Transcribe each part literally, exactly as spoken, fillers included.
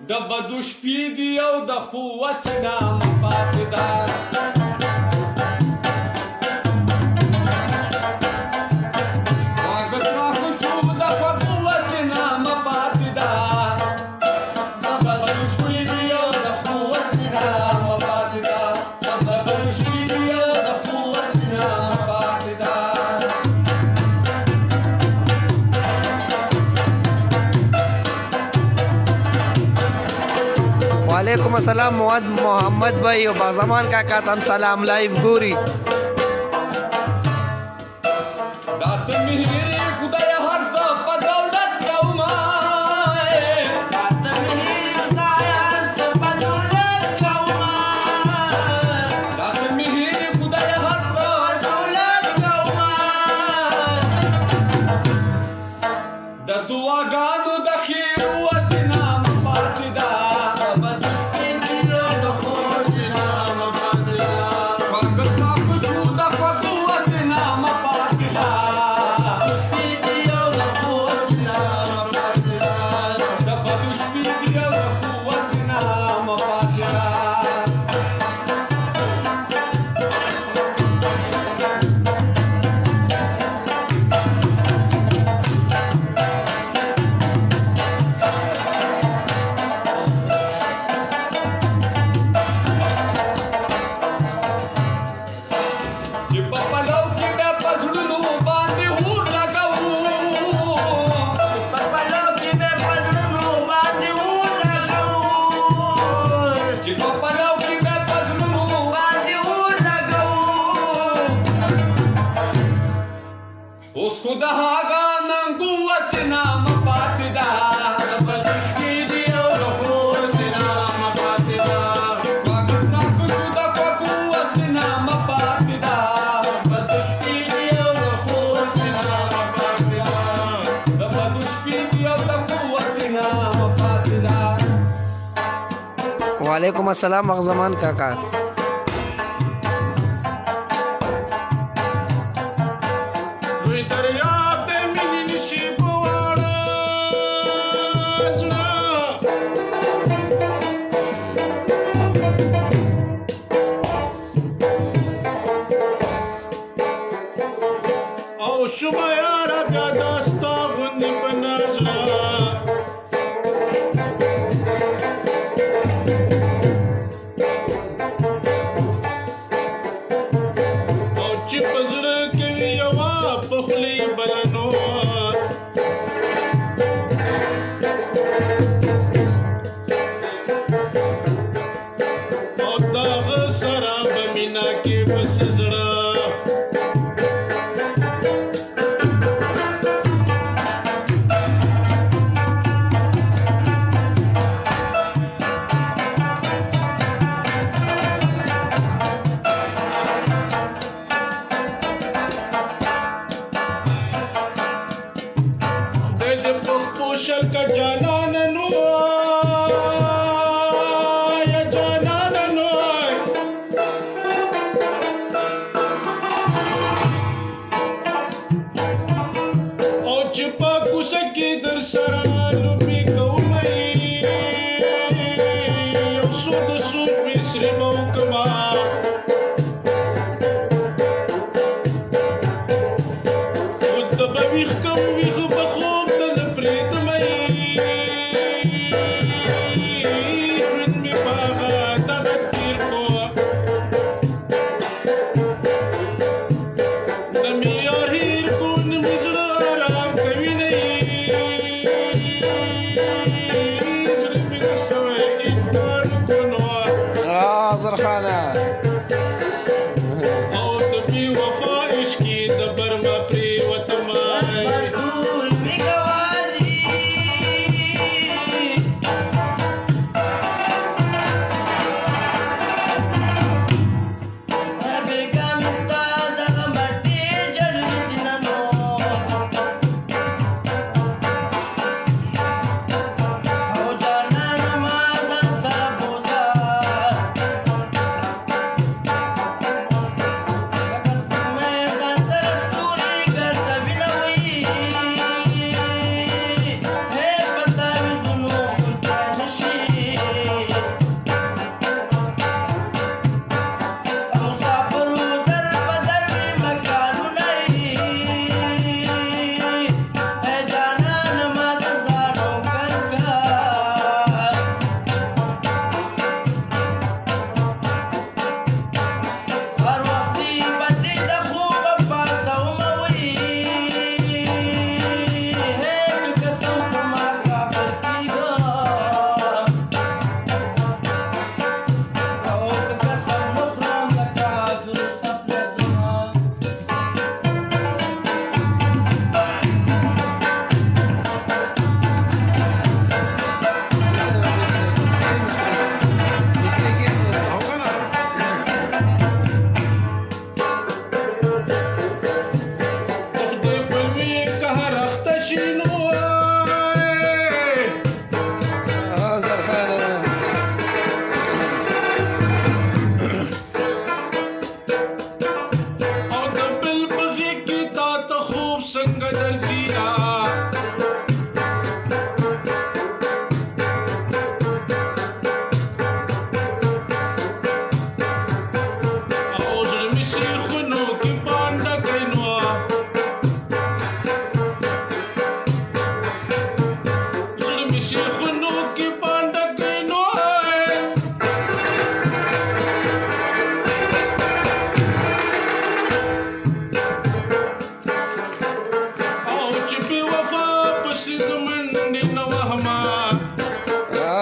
د بدو شپې دي او د ښو وسې نه مه پاتې ده خواږه پراخه شو د خوږو وسې نه مه پاتې ده د بدو شپې دي او د ښو وسې نه مه پاتې ده د بدو شپې دي او د ښو وسې نه مه پاتې ده वालेकुम अस्सलाम मोहम्मद भाई और बाज़मान काका तम सलाम लाइव गोरी दात मिहिर खुदाय हर सा बदौलत कौमा दात मिहिर खुदाय हर सा बदौलत कौमा दात मिहिर खुदाय हर सा बदौलत कौमा द दुआ गानो द खीर वसना मपातिदा उसको दहागा नंगू वसना मपातिदा बदुश्की दियो रखो वसना मपातिदा वागना कुशुदा कोकू वसना मपातिदा बदुश्की दियो रखो वसना मपातिदा बदुश्की दियो रखो वसना मपातिदा वालेकुम अस्सलाम बाज़मान काका شما یارا بیا داستا غندی په نازلا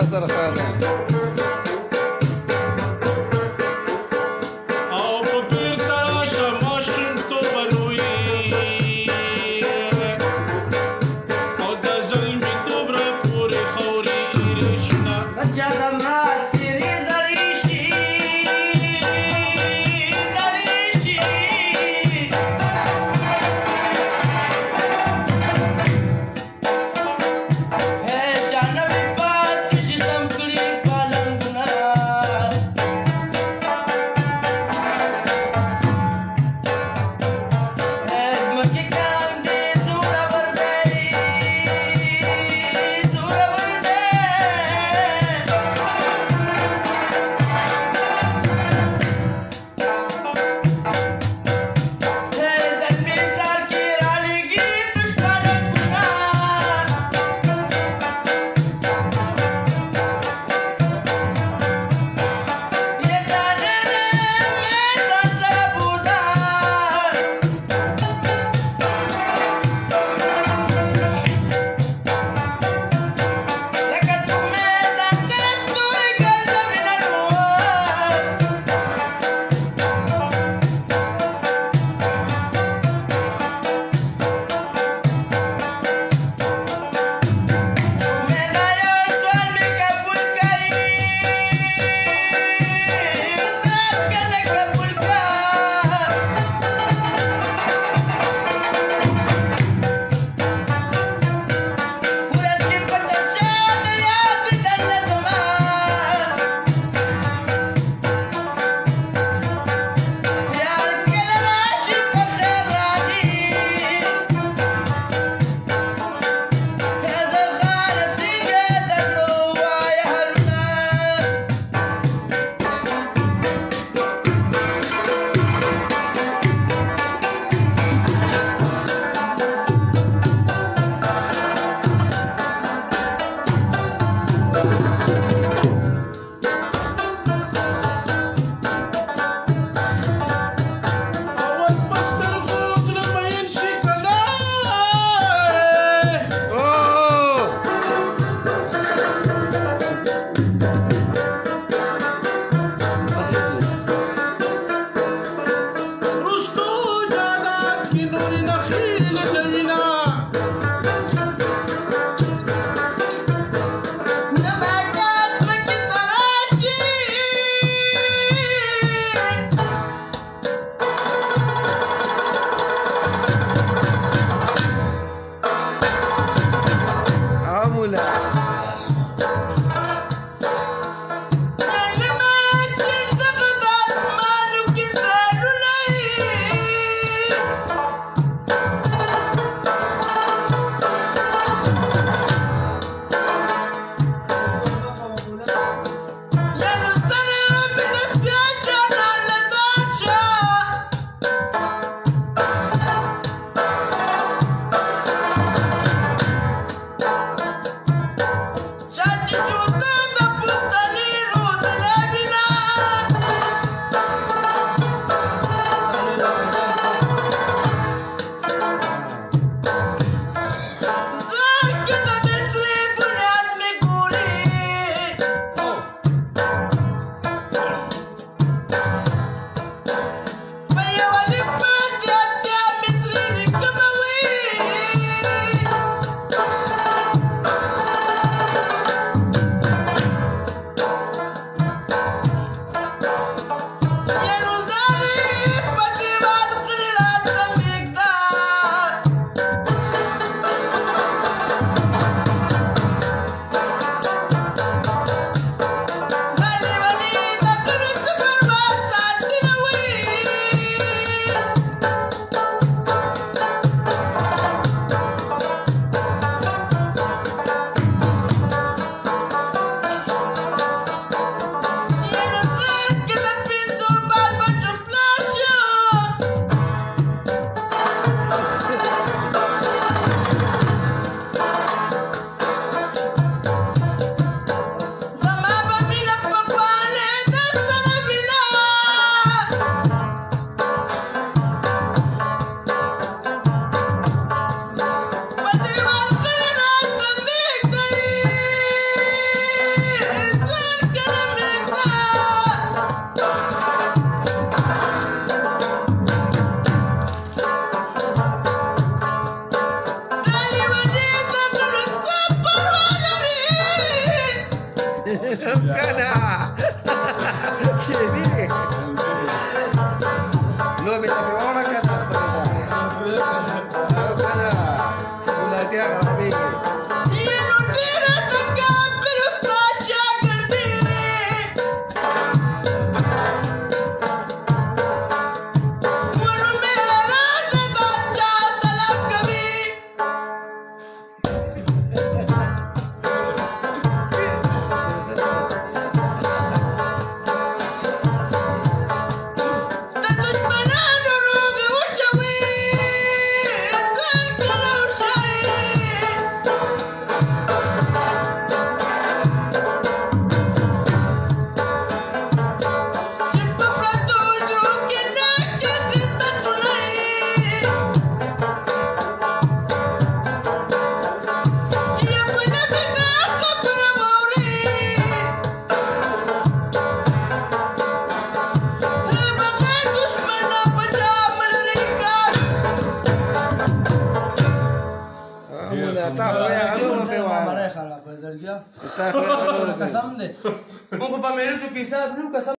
سرخانه او په پیر تراشه ماشومتوب لوی او د زلمیتوب راپورې خورې ایرې شنه بچا د مات تیرې زړې شي زړې شي هې جانوي پاتې شي سم کړي پالنګونه هې ځمکې کاندې زورور دی زورور دی هې زلمي سر کې رالېږي دشمنکونه یې ځانونه مې ځان سره بوزار لکه سپوږمۍ ځان سره ستوري ګرځوینه مینا یو سوال مې قبول کړي رات کله قبول کړه ورځ کې پټه شه د یاد درنه زما یار کله راشي په خیر راځي هذا الغار سيجا دلو ويا هلنا اول پسترګو زړه مین شي کنه اوه رستو جانان کی نوري نخیل دوینا نباتات مکی تراشی عمولا Kana. Sini. Lo beta pe orang kana pada. Kana. Ulah dia karabi. Está fea, algo que va. Pareja la perder ya. Está fea, algo que va. Kasam de. Mo pa meron tu kisa, bro kasam.